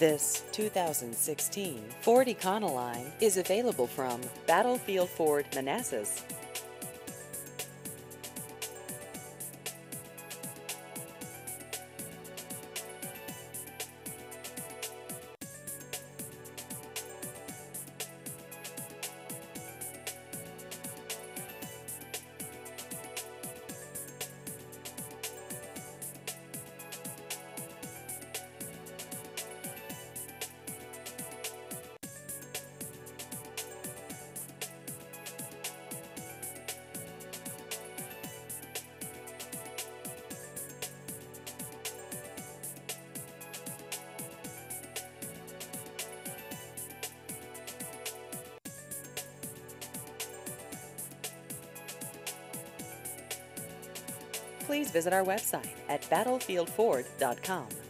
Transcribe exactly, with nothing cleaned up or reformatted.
This two thousand sixteen Ford Econoline is available from Battlefield Ford Manassas. Please visit our website at battlefield ford dot com.